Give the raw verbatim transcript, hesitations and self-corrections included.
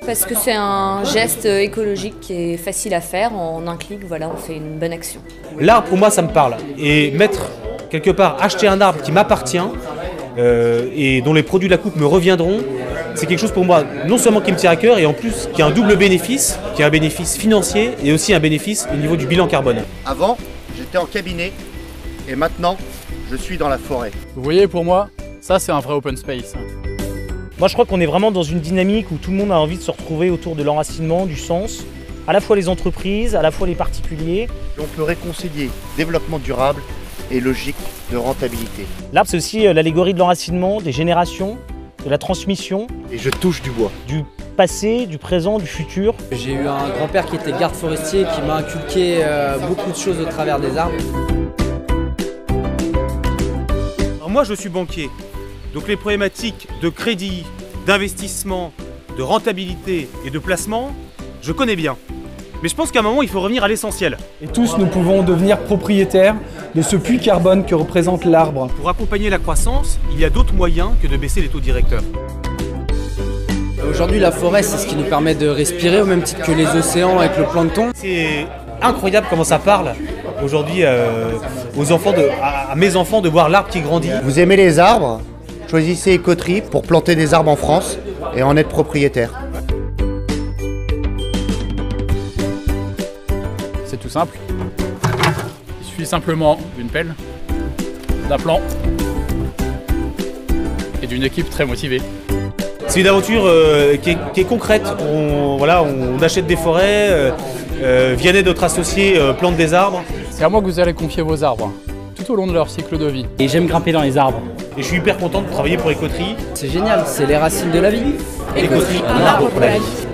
parce que c'est un geste écologique qui est facile à faire. En un clic, voilà, on fait une bonne action. L'arbre, pour moi, ça me parle. Et mettre, quelque part, acheter un arbre qui m'appartient euh, et dont les produits de la coupe me reviendront, c'est quelque chose pour moi, non seulement qui me tient à cœur, et en plus qui a un double bénéfice, qui a un bénéfice financier et aussi un bénéfice au niveau du bilan carbone. Avant, j'étais en cabinet et maintenant, je suis dans la forêt. Vous voyez, pour moi, ça c'est un vrai open space. Moi je crois qu'on est vraiment dans une dynamique où tout le monde a envie de se retrouver autour de l'enracinement, du sens, à la fois les entreprises, à la fois les particuliers. On peut réconcilier développement durable et logique de rentabilité. L'arbre c'est aussi l'allégorie de l'enracinement, des générations, de la transmission. Et je touche du bois. Du passé, du présent, du futur. J'ai eu un grand-père qui était garde forestier qui m'a inculqué euh, beaucoup de choses au travers des arbres. Alors moi je suis banquier, donc les problématiques de crédit, d'investissement, de rentabilité et de placement, je connais bien. Mais je pense qu'à un moment il faut revenir à l'essentiel. Et tous nous pouvons devenir propriétaires de ce puits carbone que représente l'arbre. Pour accompagner la croissance, il y a d'autres moyens que de baisser les taux directeurs. Aujourd'hui, la forêt, c'est ce qui nous permet de respirer, au même titre que les océans avec le plancton. C'est incroyable comment ça parle aujourd'hui euh, aux enfants de, à, à mes enfants de voir l'arbre qui grandit. Vous aimez les arbres? Choisissez Écoterie pour planter des arbres en France et en être propriétaire. C'est tout simple. Il suffit simplement d'une pelle, d'un plan et d'une équipe très motivée. C'est une aventure euh, qui, est, qui est concrète. On, voilà, on achète des forêts, euh, euh, Vianney, notre associé, euh, plante des arbres. C'est à moi que vous allez confier vos arbres, tout au long de leur cycle de vie. Et j'aime grimper dans les arbres. Et je suis hyper content de travailler pour Écoterie. C'est génial, c'est les racines de la vie. Écoterie, un arbre pour la vie.